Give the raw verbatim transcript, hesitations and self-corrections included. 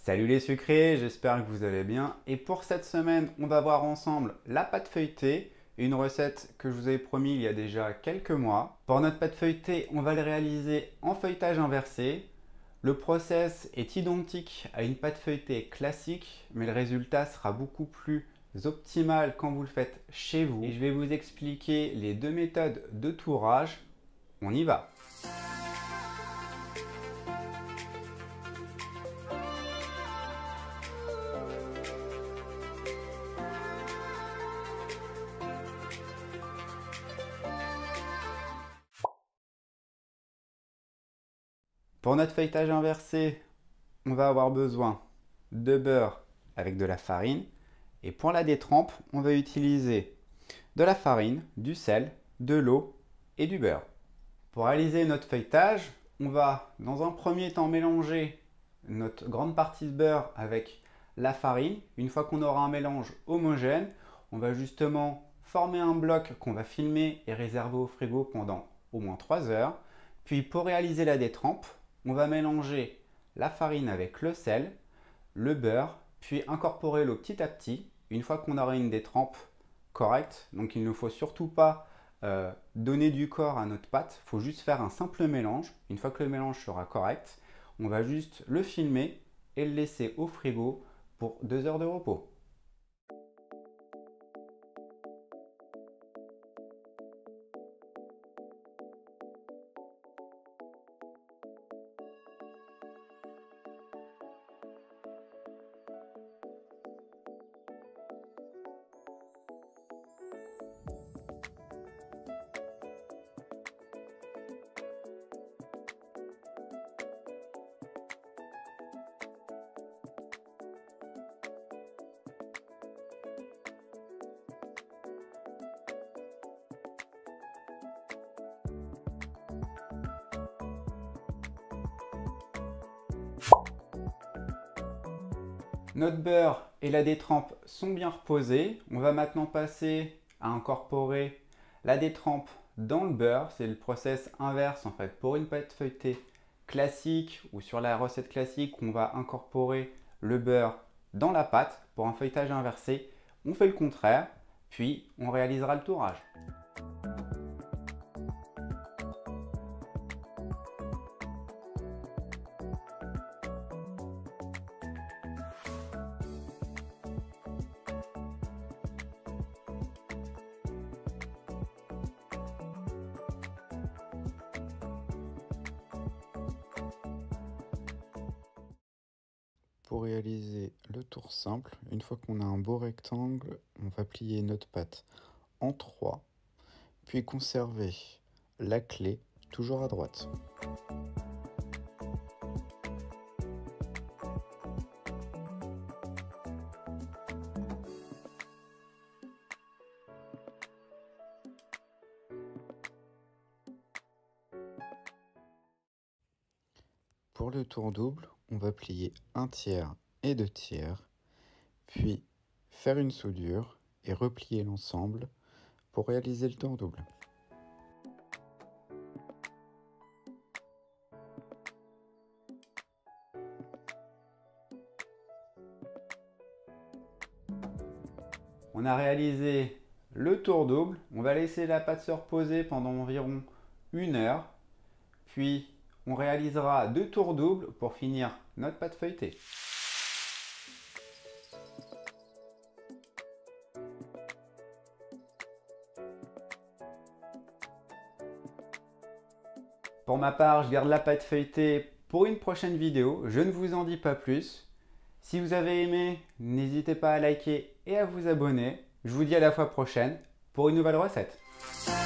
Salut les sucrés, j'espère que vous allez bien. Et pour cette semaine, on va voir ensemble la pâte feuilletée, une recette que je vous avais promis il y a déjà quelques mois. Pour notre pâte feuilletée, on va le réaliser en feuilletage inversé. Le process est identique à une pâte feuilletée classique, mais le résultat sera beaucoup plus optimal quand vous le faites chez vous. Et je vais vous expliquer les deux méthodes de tourage. On y va! Pour notre feuilletage inversé, on va avoir besoin de beurre avec de la farine. Et pour la détrempe, on va utiliser de la farine, du sel, de l'eau et du beurre. Pour réaliser notre feuilletage, on va dans un premier temps mélanger notre grande partie de beurre avec la farine. Une fois qu'on aura un mélange homogène, on va justement former un bloc qu'on va filmer et réserver au frigo pendant au moins trois heures. Puis pour réaliser la détrempe, on va mélanger la farine avec le sel, le beurre, puis incorporer l'eau petit à petit. Une fois qu'on aura une détrempe correcte, donc il ne faut surtout pas euh, donner du corps à notre pâte, il faut juste faire un simple mélange. Une fois que le mélange sera correct, on va juste le filmer et le laisser au frigo pour deux heures de repos. Notre beurre et la détrempe sont bien reposés. On va maintenant passer à incorporer la détrempe dans le beurre. C'est le process inverse en fait. Pour une pâte feuilletée classique ou sur la recette classique, on va incorporer le beurre dans la pâte. Pour un feuilletage inversé, on fait le contraire, puis on réalisera le tourage. Pour réaliser le tour simple, une fois qu'on a un beau rectangle, on va plier notre pâte en trois, puis conserver la clé toujours à droite. Pour le tour double, on va plier un tiers et deux tiers, puis faire une soudure et replier l'ensemble pour réaliser le tour double. On a réalisé le tour double. On va laisser la pâte se reposer pendant environ une heure, puis on réalisera deux tours doubles pour finir notre pâte feuilletée. Pour ma part, je garde la pâte feuilletée pour une prochaine vidéo. Je ne vous en dis pas plus. Si vous avez aimé, n'hésitez pas à liker et à vous abonner. Je vous dis à la fois prochaine pour une nouvelle recette.